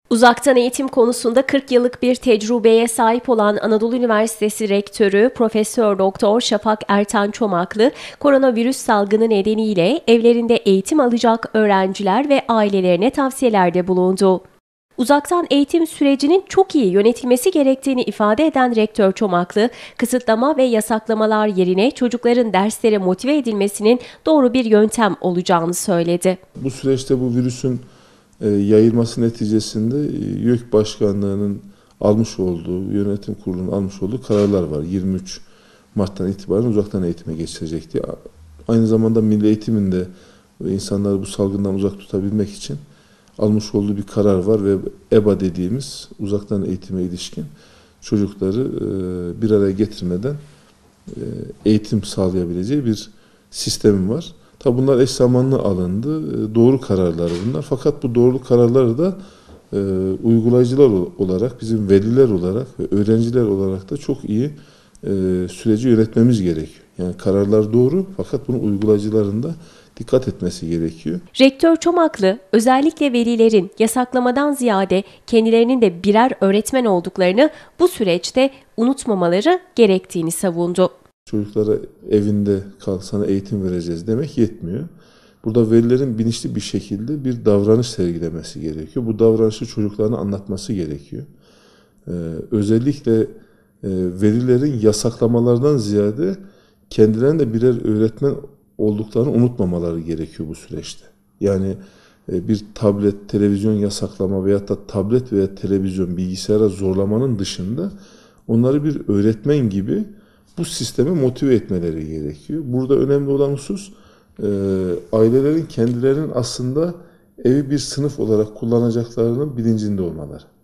Uzaktan eğitim konusunda 40 yıllık bir tecrübeye sahip olan Anadolu Üniversitesi Rektörü Profesör Doktor Şafak Ertan Çomaklı, koronavirüs salgını nedeniyle evlerinde eğitim alacak öğrenciler ve ailelerine tavsiyelerde bulundu. Uzaktan eğitim sürecinin çok iyi yönetilmesi gerektiğini ifade eden Rektör Çomaklı, kısıtlama ve yasaklamalar yerine çocukların derslere motive edilmesinin doğru bir yöntem olacağını söyledi. Bu süreçte bu virüsün yayılması neticesinde YÖK Başkanlığı'nın almış olduğu, yönetim kurulunun almış olduğu kararlar var. 23 Mart'tan itibaren uzaktan eğitime geçilecek diye. Aynı zamanda Milli Eğitim'in de insanları bu salgından uzak tutabilmek için almış olduğu bir karar var ve EBA dediğimiz uzaktan eğitime ilişkin çocukları bir araya getirmeden eğitim sağlayabileceği bir sistemim var. Tabi bunlar eş zamanlı alındı. Doğru kararlar bunlar. Fakat bu doğru kararları da uygulayıcılar olarak, bizim veliler olarak ve öğrenciler olarak da çok iyi süreci yönetmemiz gerekiyor. Yani kararlar doğru fakat bunun uygulayıcıların da dikkat etmesi gerekiyor. Rektör Çomaklı, özellikle velilerin yasaklamadan ziyade kendilerinin de birer öğretmen olduklarını bu süreçte unutmamaları gerektiğini savundu. Çocuklara evinde kal, sana eğitim vereceğiz demek yetmiyor. Burada velilerin bilinçli bir şekilde bir davranış sergilemesi gerekiyor. Bu davranışı çocuklarına anlatması gerekiyor. Özellikle velilerin yasaklamalardan ziyade kendilerinin de birer öğretmen olduklarını unutmamaları gerekiyor bu süreçte. Yani bir tablet, televizyon yasaklama veyahut da tablet veya televizyon, bilgisayara zorlamanın dışında onları bir öğretmen gibi bu sisteme motive etmeleri gerekiyor. Burada önemli olan husus ailelerin kendilerinin aslında evi bir sınıf olarak kullanacaklarının bilincinde olmaları.